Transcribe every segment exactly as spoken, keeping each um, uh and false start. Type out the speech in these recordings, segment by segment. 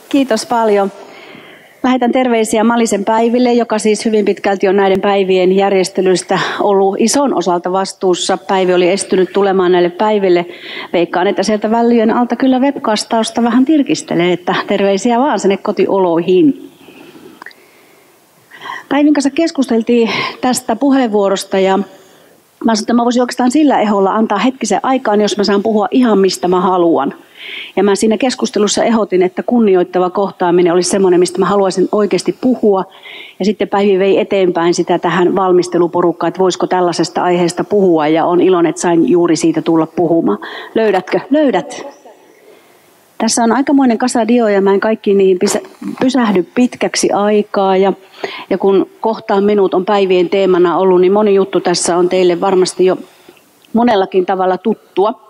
Kiitos paljon. Lähetän terveisiä Malisen Päiville, joka siis hyvin pitkälti on näiden päivien järjestelystä ollut ison osalta vastuussa. Päivi oli estynyt tulemaan näille päiville. Veikkaan, että sieltä välyjen alta kyllä webcastausta vähän tirkistelee, että terveisiä vaan sinne kotioloihin. Päivin kanssa keskusteltiin tästä puheenvuorosta ja mä sanoin, että mä voisin oikeastaan sillä eholla antaa hetkisen aikaan, jos mä saan puhua ihan mistä mä haluan. Ja mä siinä keskustelussa ehdotin, että kunnioittava kohtaaminen olisi semmoinen, mistä mä haluaisin oikeasti puhua. Ja sitten Päivi vei eteenpäin sitä tähän valmisteluporukkaan, että voisiko tällaisesta aiheesta puhua. Ja on iloinen, että sain juuri siitä tulla puhumaan. Löydätkö? Löydät. Tässä on aikamoinen kasa dioja, mä en kaikkiin niihin pysähdy pitkäksi aikaa. Ja, ja kun kohtaan minut on päivien teemana ollut, niin moni juttu tässä on teille varmasti jo monellakin tavalla tuttua.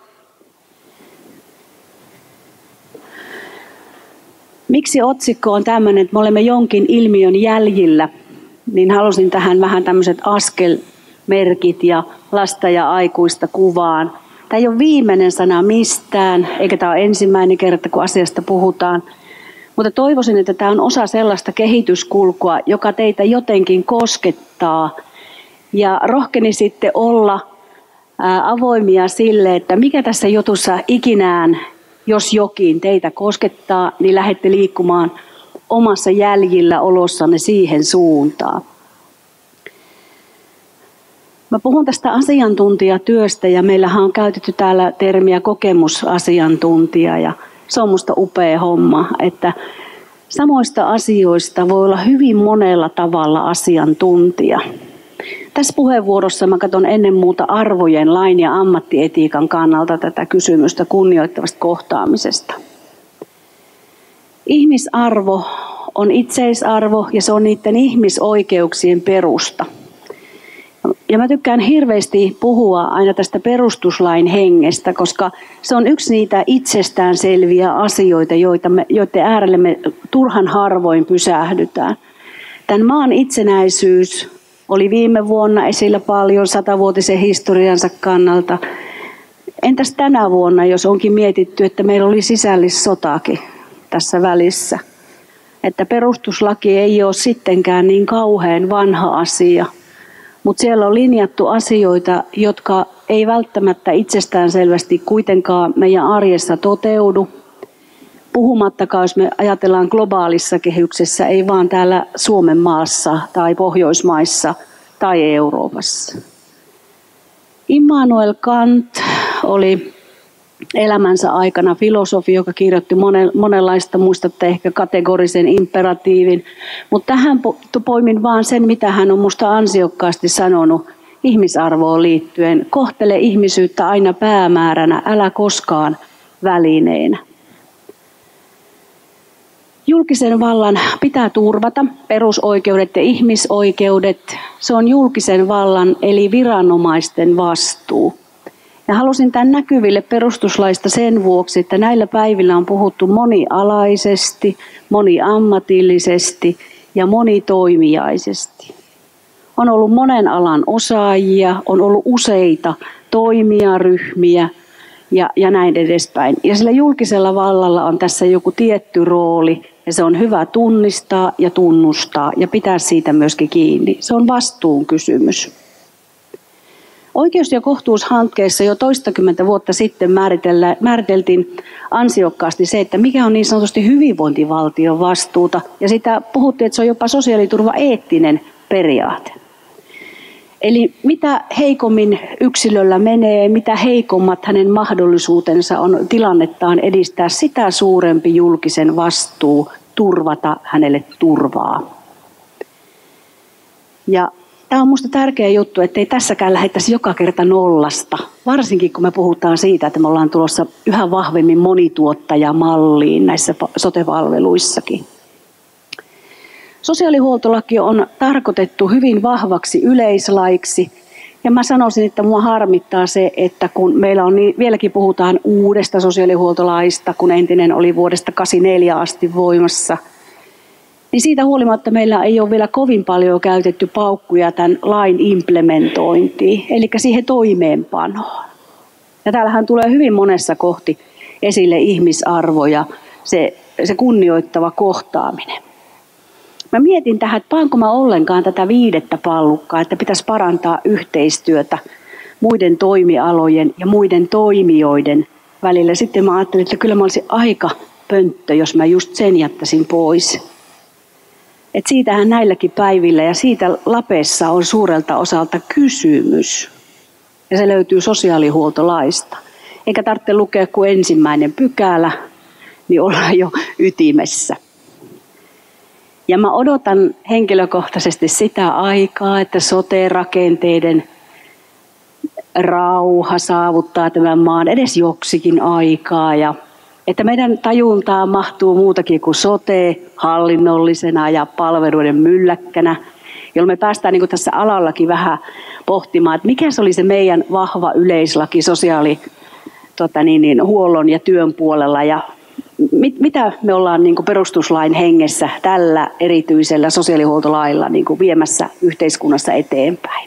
Miksi otsikko on tämmöinen, että me olemme jonkin ilmiön jäljillä, niin halusin tähän vähän tämmöiset askelmerkit ja lasta ja aikuista kuvaan. Tämä ei ole viimeinen sana mistään, eikä tämä ole ensimmäinen kerta, kun asiasta puhutaan. Mutta toivoisin, että tämä on osa sellaista kehityskulkua, joka teitä jotenkin koskettaa. Ja rohkeni sitten olla avoimia sille, että mikä tässä jutussa ikinään, jos jokin teitä koskettaa, niin lähdette liikkumaan omassa jäljillä olossanne siihen suuntaan. Mä puhun tästä asiantuntijatyöstä ja meillähän on käytetty täällä termiä kokemusasiantuntija ja se on musta upea homma, että samoista asioista voi olla hyvin monella tavalla asiantuntija. Tässä puheenvuorossa mä katson ennen muuta arvojen, lain ja ammattietiikan kannalta tätä kysymystä kunnioittavasta kohtaamisesta. Ihmisarvo on itseisarvo ja se on niiden ihmisoikeuksien perusta. Ja mä tykkään hirveästi puhua aina tästä perustuslain hengestä, koska se on yksi niitä itsestäänselviä asioita, joita me, joiden äärelle me turhan harvoin pysähdytään. Tämän maan itsenäisyys oli viime vuonna esillä paljon satavuotisen historiansa kannalta. Entäs tänä vuonna, jos onkin mietitty, että meillä oli sisällissotakin tässä välissä? Että perustuslaki ei ole sittenkään niin kauhean vanha asia, mutta siellä on linjattu asioita, jotka ei välttämättä itsestäänselvästi kuitenkaan meidän arjessa toteudu. Puhumattakaan, jos me ajatellaan globaalissa kehyksessä, ei vaan täällä Suomen maassa tai Pohjoismaissa tai Euroopassa. Immanuel Kant oli elämänsä aikana filosofi, joka kirjoitti monenlaista, muistatte ehkä kategorisen imperatiivin. Mutta tähän poimin vaan sen, mitä hän on musta ansiokkaasti sanonut ihmisarvoon liittyen. Kohtele ihmisyyttä aina päämääränä, älä koskaan välineenä. Julkisen vallan pitää turvata perusoikeudet ja ihmisoikeudet. Se on julkisen vallan eli viranomaisten vastuu. Ja halusin tämän näkyville perustuslaista sen vuoksi, että näillä päivillä on puhuttu monialaisesti, moniammatillisesti ja monitoimijaisesti. On ollut monen alan osaajia, on ollut useita toimijaryhmiä ja, ja näin edespäin. Ja sillä julkisella vallalla on tässä joku tietty rooli ja se on hyvä tunnistaa ja tunnustaa ja pitää siitä myöskin kiinni. Se on vastuun kysymys. Oikeus- ja kohtuushankkeessa jo toistakymmentä vuotta sitten määriteltiin ansiokkaasti se, että mikä on niin sanotusti hyvinvointivaltion vastuuta. Ja sitä puhuttiin, että se on jopa sosiaaliturvaeettinen periaate. Eli mitä heikommin yksilöllä menee, mitä heikommat hänen mahdollisuutensa on tilannettaan edistää, sitä suurempi julkisen vastuu turvata hänelle turvaa. Ja tämä on minusta tärkeä juttu, ettei tässäkään lähdettäisi joka kerta nollasta. Varsinkin kun me puhutaan siitä, että me ollaan tulossa yhä vahvemmin monituottajamalliin näissä sote-palveluissakin. Sosiaalihuoltolaki on tarkoitettu hyvin vahvaksi yleislaiksi. Ja mä sanoisin, että mua harmittaa se, että kun meillä on niin, vieläkin puhutaan uudesta sosiaalihuoltolaista, kun entinen oli vuodesta kahdeksankymmentäneljä asti voimassa, niin siitä huolimatta meillä ei ole vielä kovin paljon käytetty paukkuja tämän lain implementointiin, eli siihen toimeenpanoon. Ja täällähän tulee hyvin monessa kohti esille ihmisarvo ja se se kunnioittava kohtaaminen. Mä mietin tähän, että paanko mä ollenkaan tätä viidettä pallukkaa, että pitäisi parantaa yhteistyötä muiden toimialojen ja muiden toimijoiden välillä. Sitten mä ajattelin, että kyllä mä olisin aika pönttö, jos mä just sen jättäisin pois. Et siitähän näilläkin päivillä ja siitä Lapessa on suurelta osalta kysymys. Ja se löytyy sosiaalihuoltolaista. Eikä tarvitse lukea kuin ensimmäinen pykälä, niin ollaan jo ytimessä. Ja mä odotan henkilökohtaisesti sitä aikaa, että sote-rakenteiden rauha saavuttaa tämän maan edes joksikin aikaa. Ja että meidän tajuntaan mahtuu muutakin kuin sote hallinnollisena ja palveluiden mylläkkänä, jolloin me päästään niin kuin tässä alallakin vähän pohtimaan, että mikä se oli se meidän vahva yleislaki sosiaali, tota niin, niin, huollon ja työn puolella ja mit, mitä me ollaan niin kuin perustuslain hengessä tällä erityisellä sosiaalihuoltolailla niin kuin viemässä yhteiskunnassa eteenpäin.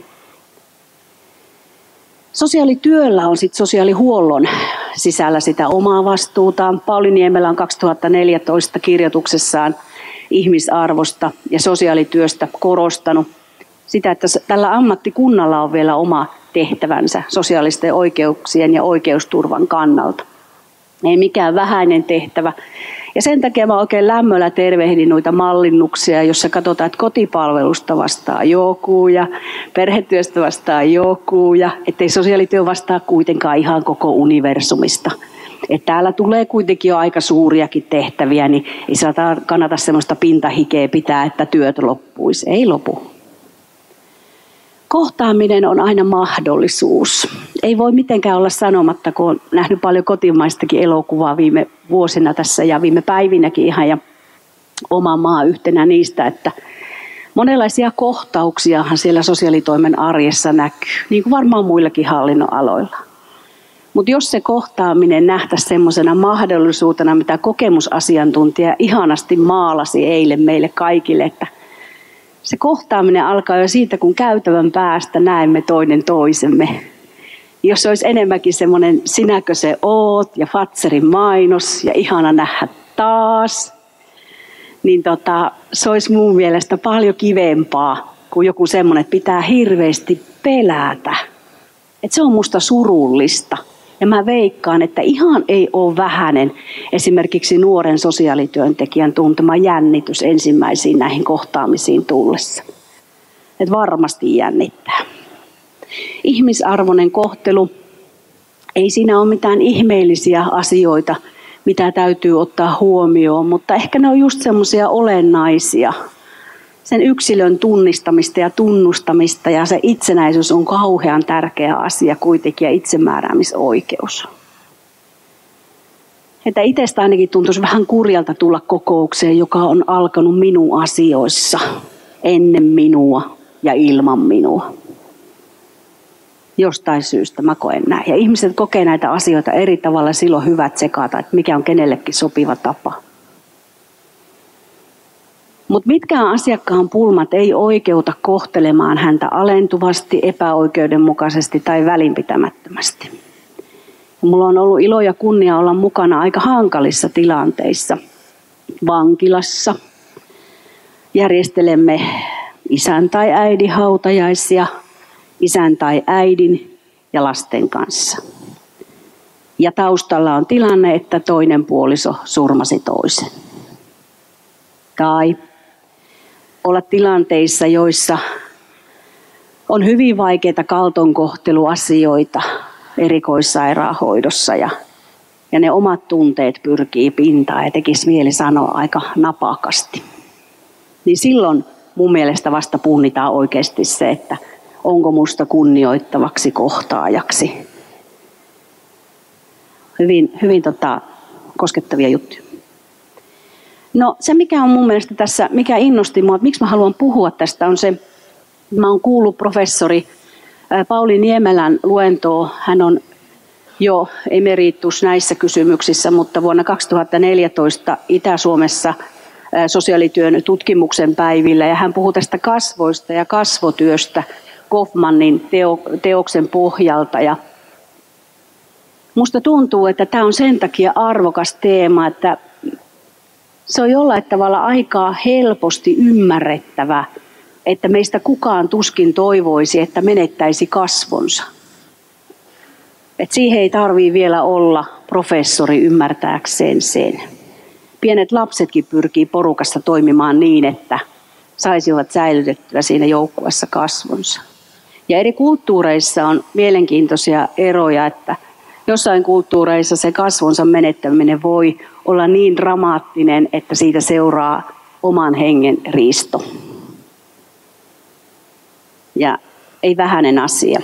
Sosiaalityöllä on sitten sosiaalihuollon sisällä sitä omaa vastuutaan. Pauli Niemelä on kaksituhattaneljätoista kirjoituksessaan ihmisarvosta ja sosiaalityöstä korostanut sitä, että tällä ammattikunnalla on vielä oma tehtävänsä sosiaalisten oikeuksien ja oikeusturvan kannalta. Ei mikään vähäinen tehtävä. Ja sen takia mä oikein lämmöllä tervehdin noita mallinnuksia, jossa katsotaan, että kotipalvelusta vastaa joku ja perhetyöstä vastaa joku ja ettei sosiaalityö vastaa kuitenkaan ihan koko universumista. Että täällä tulee kuitenkin jo aika suuriakin tehtäviä, niin ei saa kannata semmoista pintahikeä pitää, että työt loppuisi. Ei lopu. Kohtaaminen on aina mahdollisuus. Ei voi mitenkään olla sanomatta, kun olen nähnyt paljon kotimaistakin elokuvaa viime vuosina tässä ja viime päivinäkin ihan ja oma maa yhtenä niistä, että monenlaisia kohtauksiahan siellä sosiaalitoimen arjessa näkyy, niin kuin varmaan muillakin hallinnonaloilla. Mutta jos se kohtaaminen nähtäisiin semmoisena mahdollisuutena, mitä kokemusasiantuntija ihanasti maalasi eilen meille kaikille, että se kohtaaminen alkaa jo siitä, kun käytävän päästä näemme toinen toisemme. Jos olisi enemmänkin semmoinen sinäkö se oot ja Fatserin mainos ja ihana nähdä taas, niin tota, se olisi mun mielestä paljon kivempaa kuin joku semmoinen, että pitää hirveästi pelätä. Että se on musta surullista. Ja mä veikkaan, että ihan ei ole vähäinen esimerkiksi nuoren sosiaalityöntekijän tuntema jännitys ensimmäisiin näihin kohtaamisiin tullessa. Että varmasti jännittää. Ihmisarvoinen kohtelu. Ei siinä ole mitään ihmeellisiä asioita, mitä täytyy ottaa huomioon, mutta ehkä ne on just semmoisia olennaisia. Sen yksilön tunnistamista ja tunnustamista ja se itsenäisyys on kauhean tärkeä asia kuitenkin ja itsemääräämisoikeus. Että itsestä ainakin tuntuisi vähän kurjalta tulla kokoukseen, joka on alkanut minun asioissa, ennen minua ja ilman minua. Jostain syystä mä koen näin. Ja ihmiset kokee näitä asioita eri tavalla, silloin hyvä tsekata, että mikä on kenellekin sopiva tapa. Mutta mitkään asiakkaan pulmat ei oikeuta kohtelemaan häntä alentuvasti, epäoikeudenmukaisesti tai välinpitämättömästi. Ja mulla on ollut ilo ja kunnia olla mukana aika hankalissa tilanteissa. Vankilassa järjestelemme isän tai äidin hautajaisia, isän tai äidin ja lasten kanssa. Ja taustalla on tilanne, että toinen puoliso surmasi toisen. Tai olla tilanteissa, joissa on hyvin vaikeita kaltoinkohteluasioita erikoissairaanhoidossa ja, ja ne omat tunteet pyrkii pintaan ja tekisi mieli sanoa aika napakasti. Niin silloin mun mielestä vasta punnitaan oikeasti se, että onko musta kunnioittavaksi kohtaajaksi. Hyvin, hyvin tota, koskettavia juttuja. No se mikä on mun mielestä tässä, mikä innosti mua, että miksi mä haluan puhua tästä on se, mä oon kuullut professori Pauli Niemelän luentoa, hän on jo emeritus näissä kysymyksissä, mutta vuonna kaksituhattaneljätoista Itä-Suomessa sosiaalityön tutkimuksen päivillä ja hän puhuu tästä kasvoista ja kasvotyöstä Goffmanin teo, teoksen pohjalta ja musta tuntuu, että tämä on sen takia arvokas teema, että Se on jollain tavalla aika helposti ymmärrettävä, että meistä kukaan tuskin toivoisi, että menettäisi kasvonsa. Et siihen ei tarvitse vielä olla professori ymmärtääkseen sen. Pienet lapsetkin pyrkii porukassa toimimaan niin, että saisivat säilytettyä siinä joukkueessa kasvonsa. Ja eri kulttuureissa on mielenkiintoisia eroja, että jossain kulttuureissa se kasvonsa menettäminen voi olla niin dramaattinen, että siitä seuraa oman hengen riisto. Ja ei vähäinen asia.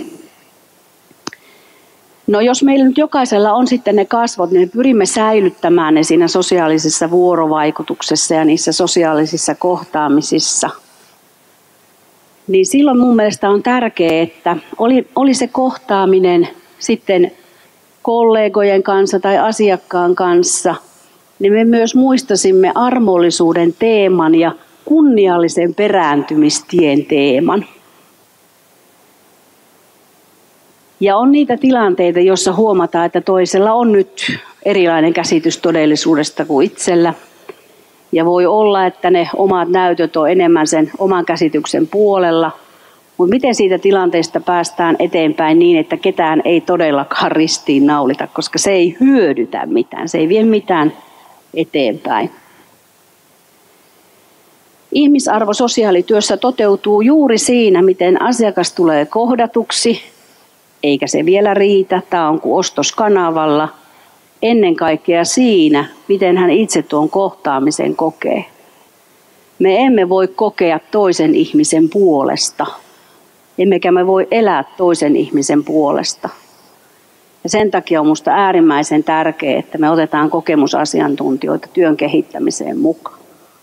No jos meillä nyt jokaisella on sitten ne kasvot, niin me pyrimme säilyttämään ne siinä sosiaalisessa vuorovaikutuksessa ja niissä sosiaalisissa kohtaamisissa. Niin silloin mun mielestä on tärkeää, että oli, oli se kohtaaminen sitten kollegojen kanssa tai asiakkaan kanssa, niin me myös muistasimme armollisuuden teeman ja kunniallisen perääntymistien teeman. Ja on niitä tilanteita, joissa huomataan, että toisella on nyt erilainen käsitys todellisuudesta kuin itsellä. Ja voi olla, että ne omat näytöt on enemmän sen oman käsityksen puolella. Mutta miten siitä tilanteesta päästään eteenpäin niin, että ketään ei todellakaan ristiin naulita, koska se ei hyödytä mitään, se ei vie mitään eteenpäin. Ihmisarvo sosiaalityössä toteutuu juuri siinä, miten asiakas tulee kohdatuksi, eikä se vielä riitä, tämä on kuin ostoskanavalla. Ennen kaikkea siinä, miten hän itse tuon kohtaamisen kokee. Me emme voi kokea toisen ihmisen puolesta, emmekä me voi elää toisen ihmisen puolesta. Ja sen takia on minusta äärimmäisen tärkeää, että me otetaan kokemusasiantuntijoita työn kehittämiseen mukaan.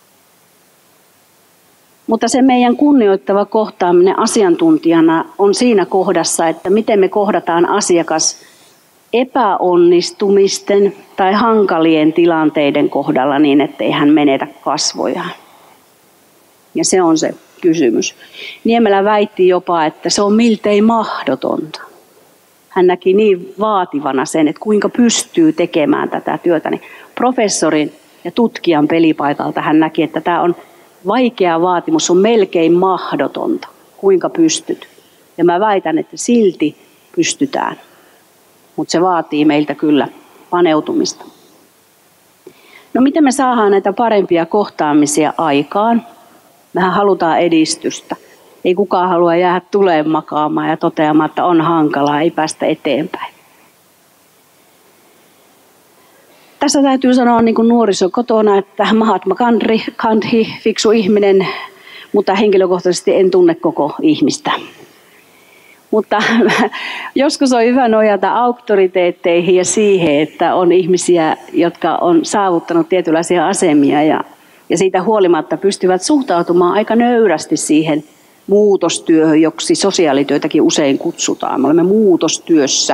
Mutta se meidän kunnioittava kohtaaminen asiantuntijana on siinä kohdassa, että miten me kohdataan asiakas epäonnistumisten tai hankalien tilanteiden kohdalla niin, ettei hän menetä kasvojaan. Ja se on se kysymys. Niemelä väitti jopa, että se on miltei mahdotonta. Hän näki niin vaativana sen, että kuinka pystyy tekemään tätä työtä. Niin professorin ja tutkijan pelipaikalta hän näki, että tämä on vaikea vaatimus, on melkein mahdotonta. Kuinka pystyt? Ja mä väitän, että silti pystytään. Mutta se vaatii meiltä kyllä paneutumista. No miten me saadaan näitä parempia kohtaamisia aikaan? Mehän halutaan edistystä. Ei kukaan halua jäädä tuleen makaamaan ja toteamaan, että on hankalaa, ei päästä eteenpäin. Tässä täytyy sanoa niin kuin nuoriso kotona, että Mahatma Gandhi, Gandhi, fiksu ihminen, mutta henkilökohtaisesti en tunne koko ihmistä. Mutta joskus on hyvä nojata auktoriteetteihin ja siihen, että on ihmisiä, jotka on saavuttanut tietynlaisia asemia ja, ja siitä huolimatta pystyvät suhtautumaan aika nöyrästi siihen muutostyöhön, joksi sosiaalityötäkin usein kutsutaan. Me olemme muutostyössä.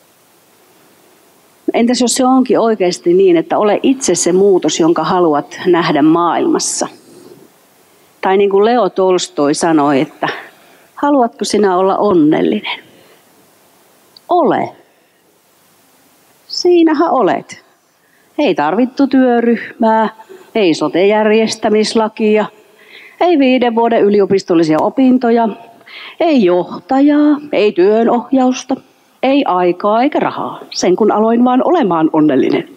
Entäs jos se onkin oikeasti niin, että ole itse se muutos, jonka haluat nähdä maailmassa? Tai niin kuin Leo Tolstoi sanoi, että haluatko sinä olla onnellinen? Ole. Siinähän olet. Ei tarvittu työryhmää, ei sote-järjestämislakia, ei viiden vuoden yliopistollisia opintoja, ei johtajaa, ei työnohjausta, ei aikaa eikä rahaa. Sen kun aloin vaan olemaan onnellinen.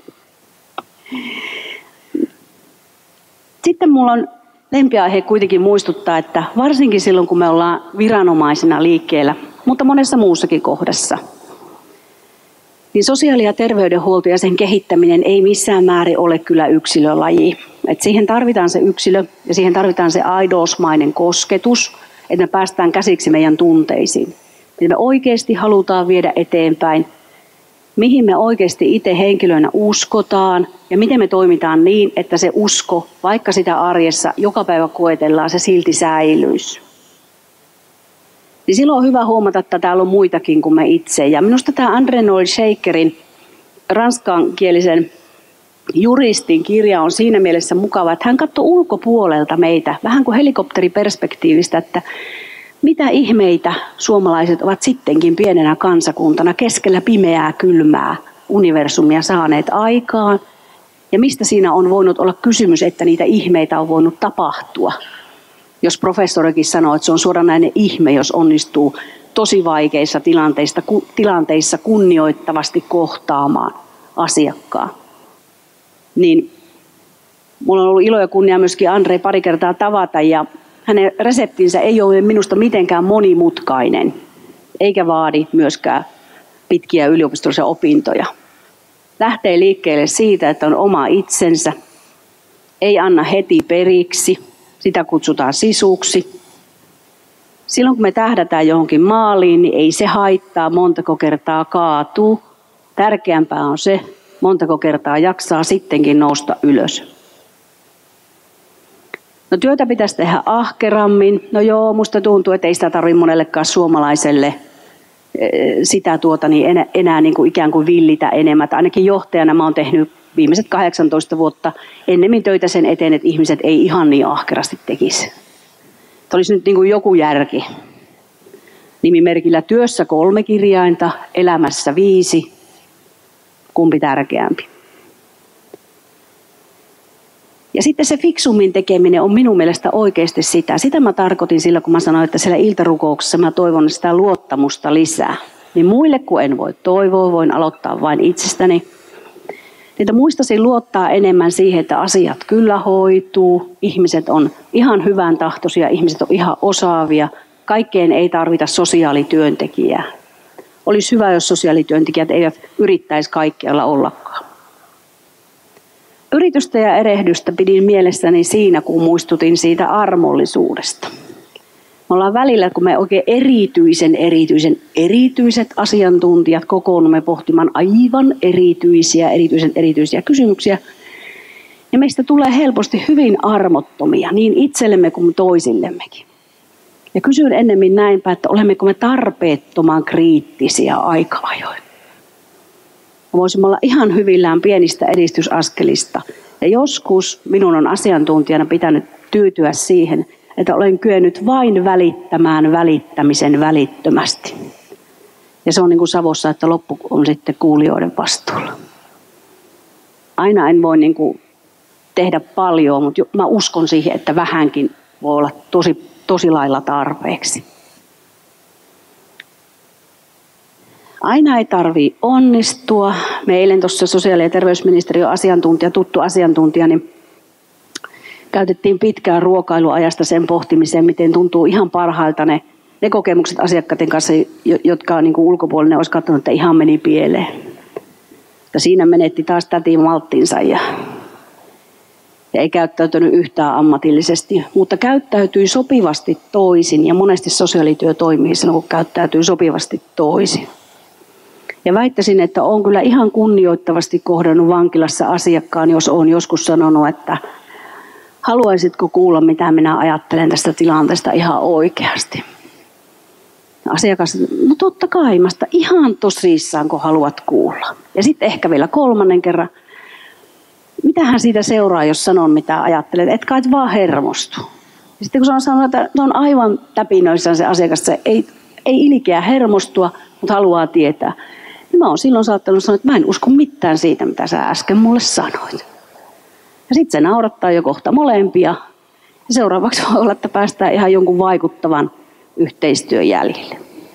Sitten mulla on lempiaihe kuitenkin muistuttaa, että varsinkin silloin kun me ollaan viranomaisina liikkeellä, mutta monessa muussakin kohdassa, niin sosiaali- ja terveydenhuolto ja sen kehittäminen ei missään määrin ole kyllä yksilölaji. Et siihen tarvitaan se yksilö ja siihen tarvitaan se aidousmainen kosketus, että me päästään käsiksi meidän tunteisiin. Mitä me oikeasti halutaan viedä eteenpäin, mihin me oikeasti itse henkilöinä uskotaan ja miten me toimitaan niin, että se usko, vaikka sitä arjessa joka päivä koetellaan, se silti säilyisi. Niin silloin on hyvä huomata, että täällä on muitakin kuin me itse. Ja minusta tämä André Noël Shakerin ranskankielisen juristin kirja on siinä mielessä mukava, että hän katsoi ulkopuolelta meitä, vähän kuin helikopteriperspektiivistä, että mitä ihmeitä suomalaiset ovat sittenkin pienenä kansakuntana keskellä pimeää, kylmää universumia saaneet aikaan. Ja mistä siinä on voinut olla kysymys, että niitä ihmeitä on voinut tapahtua? Jos professorikin sanoo, että se on suoranainen ihme, jos onnistuu tosi vaikeissa tilanteissa, tilanteissa kunnioittavasti kohtaamaan asiakkaan. Niin mulla on ollut ilo ja kunnia myöskin Andre pari kertaa tavata ja hänen reseptinsä ei ole minusta mitenkään monimutkainen, eikä vaadi myöskään pitkiä yliopistollisia opintoja. Lähtee liikkeelle siitä, että on oma itsensä, ei anna heti periksi, sitä kutsutaan sisuksi. Silloin kun me tähdätään johonkin maaliin, niin ei se haittaa, montako kertaa kaatuu. Tärkeämpää on se, montako kertaa jaksaa sittenkin nousta ylös. No työtä pitäisi tehdä ahkerammin. No joo, musta tuntuu, että ei sitä tarvitse monellekaan suomalaiselle sitä tuota, niin enää, enää niin kuin ikään kuin villitä enemmän. Ainakin johtajana mä oon tehnyt viimeiset kahdeksantoista vuotta ennemmin töitä sen eteen, että ihmiset ei ihan niin ahkerasti tekisi. Tämä olisi nyt niin kuin joku järki. Nimimerkillä työssä kolme kirjainta, elämässä viisi. Kumpi tärkeämpi? Ja sitten se fiksummin tekeminen on minun mielestä oikeasti sitä. Sitä mä tarkoitin sillä, kun mä sanoin, että siellä iltarukouksessa mä toivon sitä luottamusta lisää. Niin muille kun en voi toivoa, voin aloittaa vain itsestäni. Niitä muistaisin luottaa enemmän siihen, että asiat kyllä hoituu. Ihmiset on ihan hyvän tahtoisia, ihmiset on ihan osaavia. Kaikkeen ei tarvita sosiaalityöntekijää. Olisi hyvä, jos sosiaalityöntekijät eivät yrittäisi kaikkialla ollakaan. Yritystä ja erehdystä pidin mielessäni siinä, kun muistutin siitä armollisuudesta. Me ollaan välillä, kun me oikein erityisen, erityisen, erityiset asiantuntijat kokoonnumme pohtimaan aivan erityisiä, erityisen erityisiä kysymyksiä. Ja meistä tulee helposti hyvin armottomia, niin itsellemme kuin toisillemmekin. Ja kysyn ennemmin näinpä, että olemmeko me tarpeettoman kriittisiä aika-ajoin. Voisimme olla ihan hyvillään pienistä edistysaskelista. Ja joskus minun on asiantuntijana pitänyt tyytyä siihen, että olen kyennyt vain välittämään välittämisen välittömästi. Ja se on niin kuin Savossa, että loppu on sitten kuulijoiden vastuulla. Aina en voi niin kuin tehdä paljon, mutta mä uskon siihen, että vähänkin voi olla tosi, tosi lailla tarpeeksi. Aina ei tarvitse onnistua. Me eilen tuossa sosiaali- ja terveysministeriön asiantuntija, tuttu asiantuntija, niin käytettiin pitkään ruokailuajasta sen pohtimiseen, miten tuntuu ihan parhailta ne, ne kokemukset asiakkaiden kanssa, jotka niin kuin ulkopuolinen olisi katsonut, että ihan meni pieleen. Ja siinä menetti taas täti malttinsa ja, ja ei käyttäytynyt yhtään ammatillisesti, mutta käyttäytyi sopivasti toisin ja monesti sosiaalityö toimii silloin, kun käyttäytyy sopivasti toisin. Ja väittäisin, että olen kyllä ihan kunnioittavasti kohdannut vankilassa asiakkaan, jos olen joskus sanonut, että haluaisitko kuulla, mitä minä ajattelen tästä tilanteesta ihan oikeasti. Asiakas, no totta kai, mä sitä ihan tosissaan, kun haluat kuulla. Ja sitten ehkä vielä kolmannen kerran, mitähän siitä seuraa, jos sanon, mitä ajattelet, et kai et vaan hermostu. Ja sitten kun se on sanonut, että on aivan täpinöissään se asiakas, se ei, ei ilkeä hermostua, mutta haluaa tietää. Ja mä oon silloin saattanut sanoa, että mä en usko mitään siitä, mitä sä äsken mulle sanoit. Ja sitten se naurattaa jo kohta molempia. Ja seuraavaksi voi olla, että päästään ihan jonkun vaikuttavan yhteistyön jäljille.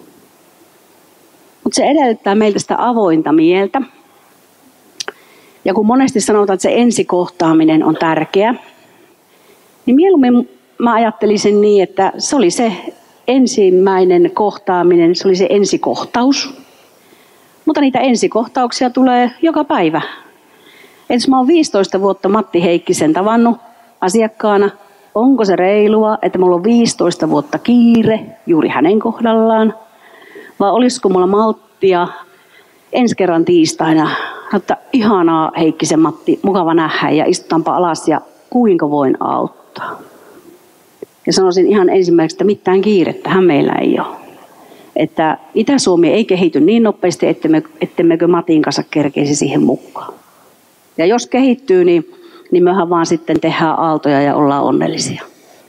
Mutta se edellyttää meiltä sitä avointa mieltä. Ja kun monesti sanotaan, että se ensikohtaaminen on tärkeä, niin mieluummin mä ajattelisin niin, että se oli se ensimmäinen kohtaaminen, se oli se ensikohtaus. Mutta niitä ensikohtauksia tulee joka päivä. Ensin mä oon viisitoista vuotta Matti Heikkisen tavannut asiakkaana. Onko se reilua, että mulla on viisitoista vuotta kiire juuri hänen kohdallaan? Vai olisiko mulla malttia ensi kerran tiistaina, että ihanaa Heikkisen Matti, mukava nähdä ja istutaanpa alas ja kuinka voin auttaa? Ja sanoisin ihan ensimmäiseksi, että mitään kiirettähän meillä ei ole. Että Itä-Suomi ei kehity niin nopeasti, ettemmekö Matin kanssa kerkeisi siihen mukaan. Ja jos kehittyy, niin, niin mehän vaan sitten tehdään aaltoja ja ollaan onnellisia.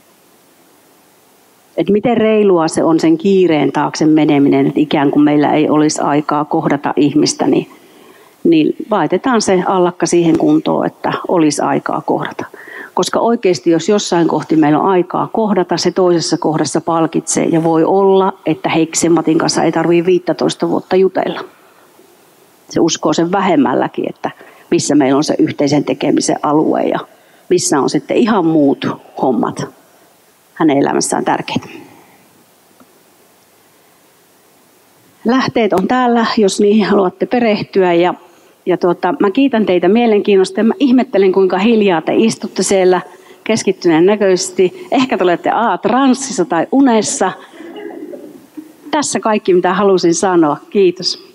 Että miten reilua se on sen kiireen taakse meneminen, että ikään kuin meillä ei olisi aikaa kohdata ihmistä, niin niin laitetaan se allakka siihen kuntoon, että olisi aikaa kohdata. Koska oikeasti, jos jossain kohti meillä on aikaa kohdata, se toisessa kohdassa palkitsee. Ja voi olla, että Heiksen Matin kanssa ei tarvitse viisitoista vuotta jutella. Se uskoo sen vähemmälläkin, että missä meillä on se yhteisen tekemisen alue ja missä on sitten ihan muut hommat hänen elämässään tärkeitä. Lähteet on täällä, jos niihin haluatte perehtyä. Ja, ja tuota, mä kiitän teitä mielenkiinnosta ja mä ihmettelen, kuinka hiljaa te istutte siellä keskittyneen näköisesti. Ehkä te olette a, transsissa tai unessa. Tässä kaikki, mitä halusin sanoa. Kiitos.